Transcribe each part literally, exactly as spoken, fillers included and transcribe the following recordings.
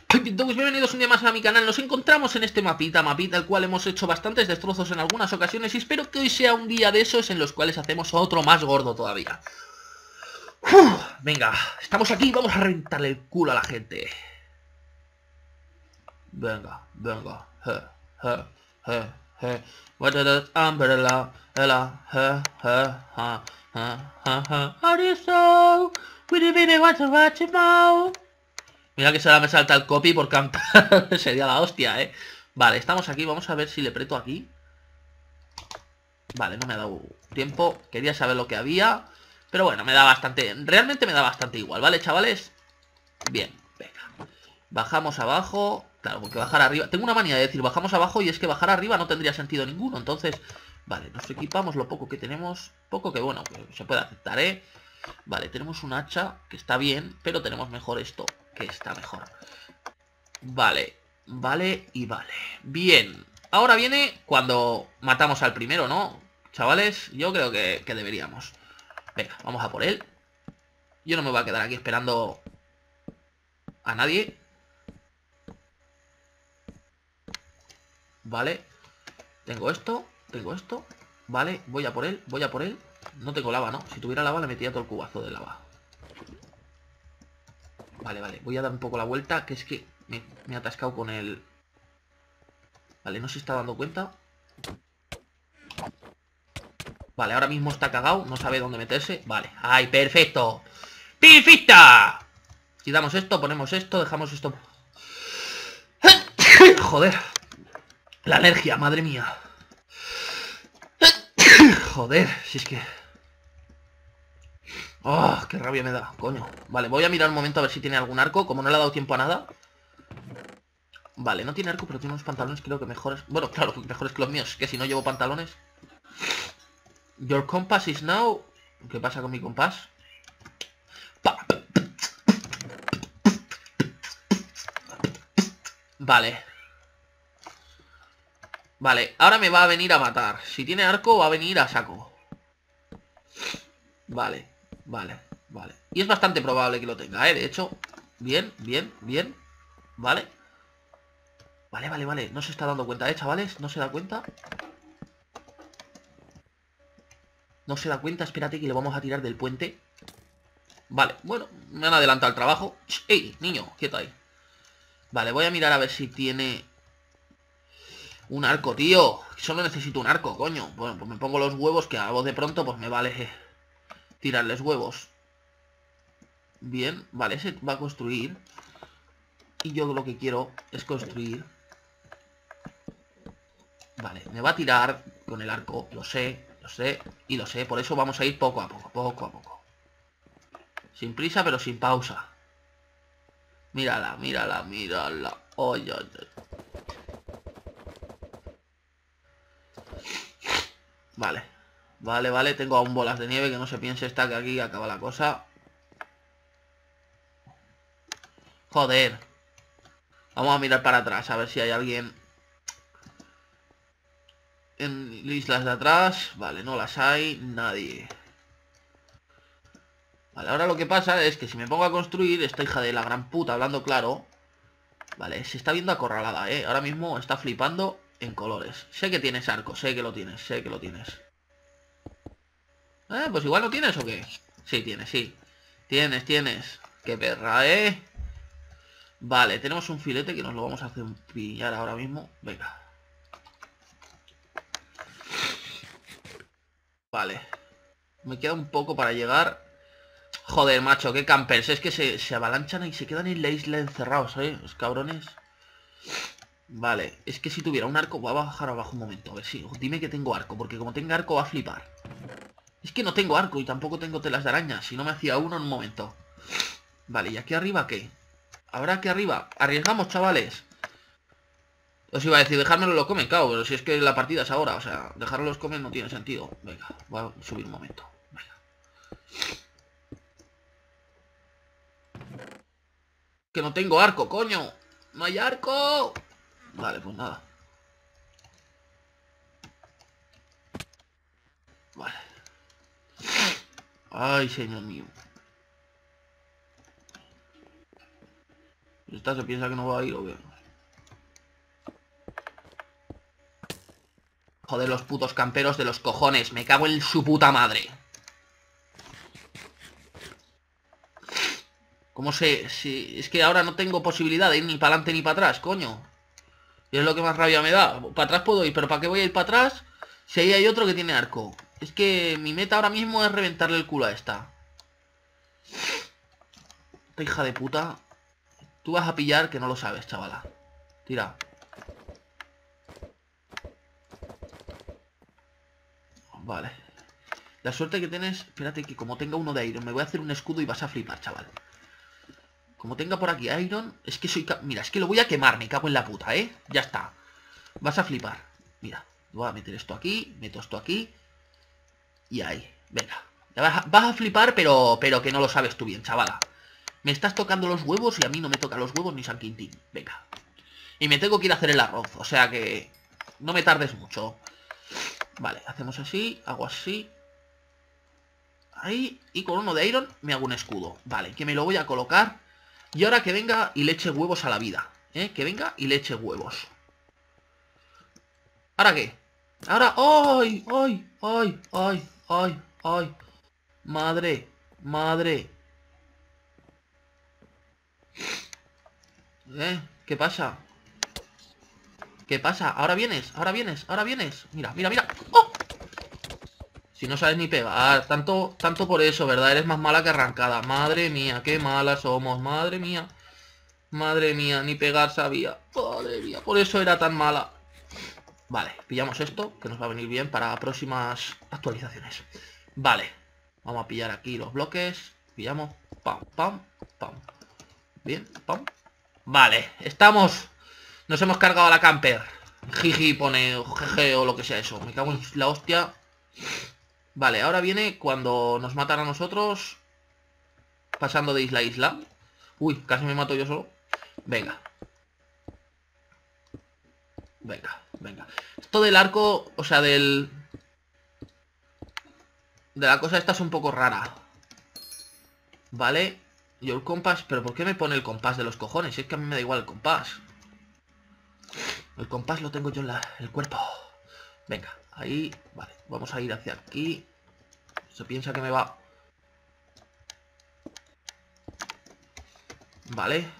Entonces, bienvenidos un día más a mi canal. Nos encontramos en este mapita, mapita el cual hemos hecho bastantes destrozos en algunas ocasiones. Y espero que hoy sea un día de esos en los cuales hacemos otro más gordo todavía. Uf, venga, estamos aquí, vamos a reventarle el culo a la gente. Venga, venga, he, he, he, he. What is that umbrella, ella, he, he, ha, ha, ha, ha. Are you so? We really want to watch it now. Mira que ahora me salta el copy por cantar. Sería la hostia, eh. Vale, estamos aquí, vamos a ver si le preto aquí. Vale, no me ha dado tiempo. Quería saber lo que había, pero bueno, me da bastante. Realmente me da bastante igual, ¿vale, chavales? Bien, venga. Bajamos abajo. Claro, porque bajar arriba... Tengo una manía de decir bajamos abajo y es que bajar arriba no tendría sentido ninguno. Entonces, vale, nos equipamos lo poco que tenemos. Poco que bueno, que se puede aceptar, ¿eh? Vale, tenemos un hacha que está bien, pero tenemos mejor esto, que está mejor. Vale, vale y vale. Bien, ahora viene cuando matamos al primero, ¿no? Chavales, yo creo que, que deberíamos. Venga, vamos a por él. Yo no me voy a quedar aquí esperando a nadie. Vale, tengo esto, tengo esto. Vale, voy a por él, voy a por él. No tengo lava, ¿no? Si tuviera lava le metía todo el cubazo de lava. Vale, vale, voy a dar un poco la vuelta, que es que me, me he atascado con el... Vale, no se está dando cuenta. Vale, ahora mismo está cagado, no sabe dónde meterse. Vale, ¡ay, perfecto! ¡Pifista! Quitamos esto, ponemos esto, dejamos esto... Joder. La alergia, madre mía. Joder, si es que... ¡Oh, qué rabia me da, coño! Vale, voy a mirar un momento a ver si tiene algún arco. Como no le ha dado tiempo a nada. Vale, no tiene arco, pero tiene unos pantalones creo que mejores. Bueno, claro, mejores que los míos, que si no llevo pantalones. Your compass is now... ¿Qué pasa con mi compás? Vale. Vale, ahora me va a venir a matar. Si tiene arco va a venir a saco. Vale, vale, vale. Y es bastante probable que lo tenga, ¿eh? De hecho, bien, bien, bien. Vale. Vale, vale, vale. No se está dando cuenta, ¿eh, chavales? No se da cuenta. No se da cuenta, espérate que le vamos a tirar del puente. Vale, bueno, me han adelantado el trabajo. ¡Ey, niño! Quieto ahí. Vale, voy a mirar a ver si tiene... Un arco, tío. Solo necesito un arco, coño. Bueno, pues me pongo los huevos, que a voz de pronto pues me vale tirarles huevos. Bien, vale, ese va a construir. Y yo lo que quiero es construir. Vale, me va a tirar con el arco, lo sé, lo sé y lo sé. Por eso vamos a ir poco a poco, poco a poco. Sin prisa, pero sin pausa. Mírala, mírala, mírala. Oye, oye. Vale, vale, vale. Tengo aún bolas de nieve, que no se piense esta que aquí acaba la cosa. Joder. Vamos a mirar para atrás, a ver si hay alguien en islas de atrás. Vale, no las hay, nadie. Vale, ahora lo que pasa es que si me pongo a construir, esta hija de la gran puta, hablando claro. Vale, se está viendo acorralada, eh. Ahora mismo está flipando en colores. Sé que tienes arco, sé que lo tienes, sé que lo tienes. Eh, pues igual no tienes o qué. Sí, tienes, sí. Tienes, tienes. Qué perra, eh. Vale, tenemos un filete que nos lo vamos a hacer pillar ahora mismo. Venga. Vale. Me queda un poco para llegar. Joder, macho, qué campers. Es que se, se avalanchan y se quedan en la isla encerrados, ¿eh? Los cabrones. Vale, es que si tuviera un arco... Voy a bajar abajo un momento, a ver si... Dime que tengo arco, porque como tenga arco va a flipar. Es que no tengo arco y tampoco tengo telas de araña. Si no me hacía uno en un momento. Vale, ¿y aquí arriba qué? ¿Habrá aquí arriba? Arriesgamos, chavales. Os iba a decir, dejármelo lo comen, claro, pero si es que la partida es ahora. O sea, dejarlo los comen no tiene sentido. Venga, voy a subir un momento. Venga. Que no tengo arco, coño. ¡No hay arco! Vale, pues nada. Vale. Ay, señor mío. Esta se piensa que no va a ir o qué. Joder, los putos camperos de los cojones. Me cago en su puta madre. ¿Cómo sé? Si es que ahora no tengo posibilidad de ir ni para adelante ni para atrás, coño. Y es lo que más rabia me da. Para atrás puedo ir, pero ¿para qué voy a ir para atrás si ahí hay otro que tiene arco? Es que mi meta ahora mismo es reventarle el culo a esta. Esta hija de puta. Tú vas a pillar que no lo sabes, chavala. Tira. Vale. La suerte que tienes... Espérate que como tenga uno de Iron, me voy a hacer un escudo y vas a flipar, chaval. Como tenga por aquí Iron... Es que soy... Mira, es que lo voy a quemar, me cago en la puta, ¿eh? Ya está. Vas a flipar. Mira, voy a meter esto aquí, meto esto aquí. Y ahí, venga. Ya vas, a, vas a flipar, pero, pero que no lo sabes tú bien, chavala. Me estás tocando los huevos y a mí no me tocan los huevos ni San Quintín. Venga. Y me tengo que ir a hacer el arroz, o sea que... No me tardes mucho. Vale, hacemos así, hago así. Ahí, y con uno de Iron me hago un escudo. Vale, que me lo voy a colocar. Y ahora que venga y le eche huevos a la vida. ¿Eh? Que venga y le eche huevos. ¿Ahora qué? Ahora... ¡Ay! ¡Ay! ¡Ay! ¡Ay! ¡Ay! ¡Ay! Madre. Madre. ¿Eh? ¿Qué pasa? ¿Qué pasa? ¿Ahora vienes? ¿Ahora vienes? ¿Ahora vienes? Mira, mira, mira. ¡Oh! Si no sabes ni pegar. Tanto, tanto por eso, ¿verdad? Eres más mala que arrancada. Madre mía, qué malas somos. Madre mía. Madre mía, ni pegar sabía. Madre mía, por eso era tan mala. Vale, pillamos esto, que nos va a venir bien para próximas actualizaciones. Vale, vamos a pillar aquí los bloques. Pillamos, pam, pam, pam. Bien, pam. Vale, estamos. Nos hemos cargado a la camper. Jiji pone, o jeje o lo que sea eso. Me cago en la hostia. Vale, ahora viene cuando nos matan a nosotros. Pasando de isla a isla. Uy, casi me mato yo solo. Venga. Venga, venga. Esto del arco, o sea, del... De la cosa esta es un poco rara. Vale. Yo el compás... ¿Pero por qué me pone el compás de los cojones? Si es que a mí me da igual el compás. El compás lo tengo yo en la, el cuerpo. Venga, ahí. Vale, vamos a ir hacia aquí. Se piensa que me va... Vale.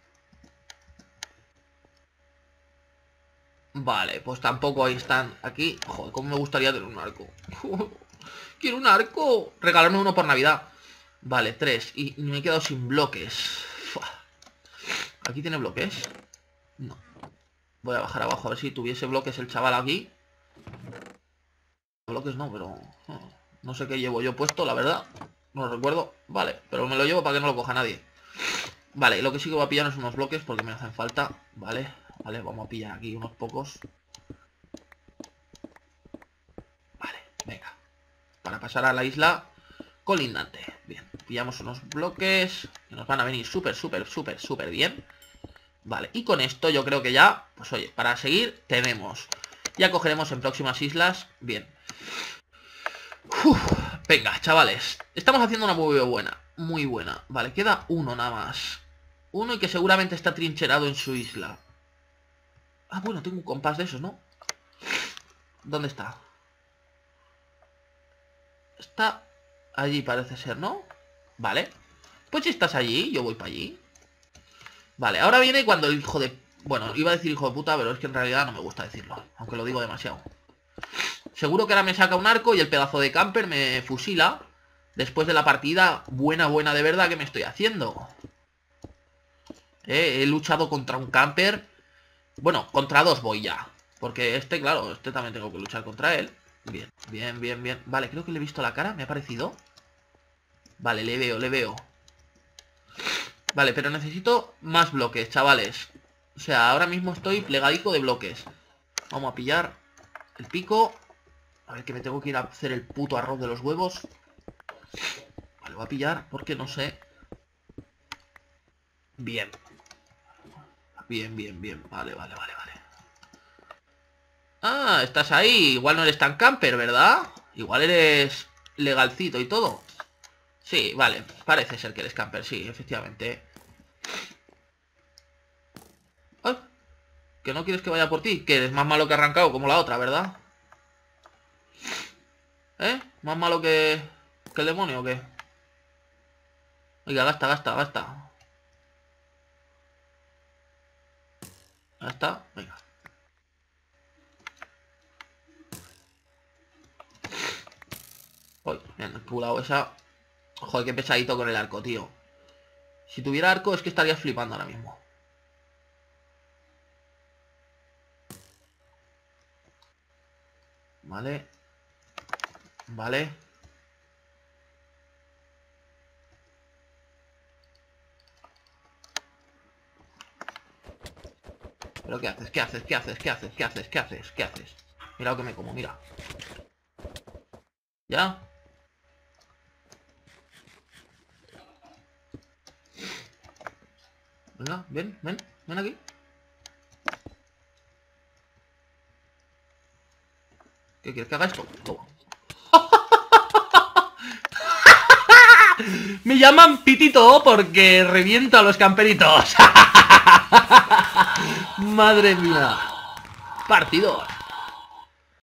Vale, pues tampoco ahí están. Aquí, joder, cómo me gustaría tener un arco. Quiero un arco. Regalarme uno por Navidad. Vale, tres. Y me he quedado sin bloques. Fua. ¿Aquí tiene bloques? No. Voy a bajar abajo a ver si tuviese bloques el chaval aquí. Bloques no, pero... No sé qué llevo yo puesto, la verdad. No lo recuerdo. Vale, pero me lo llevo para que no lo coja nadie. Vale, lo que sí que voy a pillar es unos bloques porque me hacen falta. Vale, vale, vamos a pillar aquí unos pocos. Vale, venga. Para pasar a la isla colindante. Bien, pillamos unos bloques que nos van a venir súper, súper, súper, súper bien. Vale, y con esto yo creo que ya, pues oye, para seguir tenemos. Ya cogeremos en próximas islas. Bien. Uf, venga, chavales. Estamos haciendo una muy buena. Muy buena. Vale, queda uno nada más. Uno y que seguramente está trincherado en su isla. Ah, bueno, tengo un compás de esos, ¿no? ¿Dónde está? Está allí, parece ser, ¿no? Vale. Pues si estás allí, yo voy para allí. Vale, ahora viene cuando el hijo de... Bueno, iba a decir hijo de puta, pero es que en realidad no me gusta decirlo. Aunque lo digo demasiado. Seguro que ahora me saca un arco y el pedazo de camper me fusila. Después de la partida buena, buena de verdad que me estoy haciendo. Eh, he luchado contra un camper. Bueno, contra dos voy ya. Porque este, claro, este también tengo que luchar contra él. Bien, bien, bien, bien. Vale, creo que le he visto la cara, me ha parecido. Vale, le veo, le veo. Vale, pero necesito más bloques, chavales. O sea, ahora mismo estoy plegadico de bloques. Vamos a pillar el pico. A ver, que me tengo que ir a hacer el puto arroz de los huevos. Vale, voy a pillar porque no sé. Bien. Bien, bien, bien. Vale, vale, vale, vale. Ah, estás ahí. Igual no eres tan camper, ¿verdad? Igual eres legalcito y todo. Sí, vale. Parece ser que eres camper, sí, efectivamente. ¿Que no quieres que vaya por ti? Que eres más malo que arrancado, como la otra, ¿verdad? ¿Eh? ¿Más malo que, que el demonio o qué? Oiga, gasta, gasta, gasta. Ya está, venga. Uy, me han pulado esa. Joder, qué pesadito con el arco, tío. Si tuviera arco es que estarías flipando ahora mismo. Vale. Vale. ¿Pero qué haces? ¿Qué haces? ¿Qué haces? ¿Qué haces? ¿Qué haces? ¿Qué haces? ¿Qué haces? Mira lo que me como, mira. ¿Ya? Venga, ven, ven, ven aquí. ¿Qué quieres que haga esto? Toma. Me llaman Pitito porque reviento a los camperitos. Madre mía. Partidos.